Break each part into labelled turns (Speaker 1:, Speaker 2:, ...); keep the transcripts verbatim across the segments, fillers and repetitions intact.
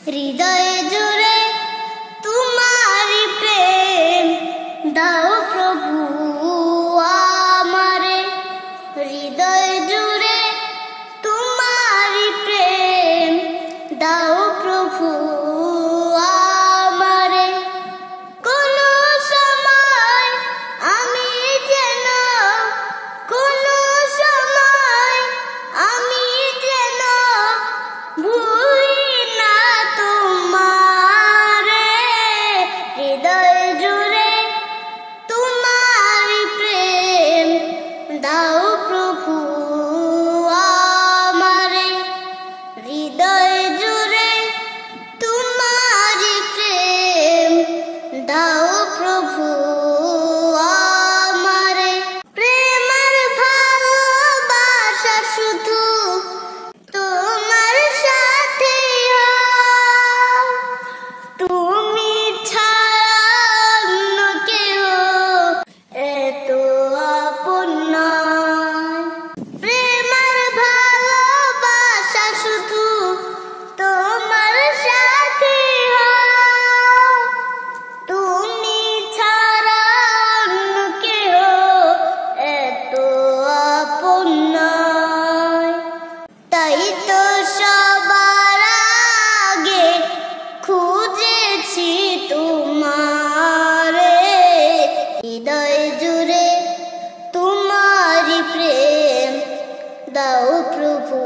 Speaker 1: হৃদয় জুড়ে তোমারি প্রেম দাও প্রভু আমারে। হৃদয় জুড়ে তোমারি প্রেম দাও প্রভু আমারে। কোন সময় আমি যেন কোন সময় আমি যেন ভুলি না তোমারে। হৃদয় জুড়ে তোমারি প্রেম দাও প্রভু আমারে। হৃদয় জুড়ে তোমারি প্রেম দাও প্রভু আমারে। প্রেমের ভালোবাসা শুধু তোমার সাথে হয়, তুমি ছাড়া অন্য কেউ এত আপন নয়। প্রেমের ভালোবাসা শুধু তোমার সাথে হয়, তুমি ছাড়া অন্য কেউ এত আপন নয়। তাই তো সবার আগে খুঁজেছি তোমারে। হৃদয় জুড়ে তোমারি প্রেম দাও প্রভু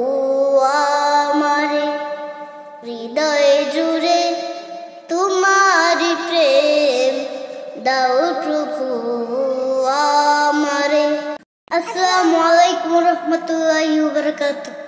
Speaker 1: আমারে। হৃদয় জুড়ে তোমারি প্রেম দাও প্রভু আমারে। আসসালামু আলাইকুম ওয়া রাহমাতুল্লাহি ওয়া বারাকাতুহু।